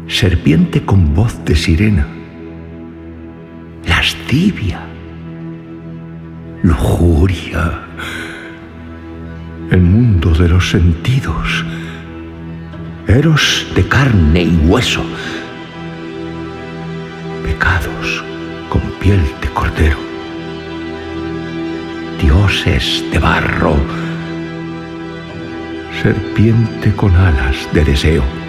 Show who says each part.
Speaker 1: serpiente con voz de sirena, lascivia, lujuria, el mundo de los sentidos, Eros de carne y hueso, pecados con piel de cordero, dioses de barro, serpiente con alas de deseo.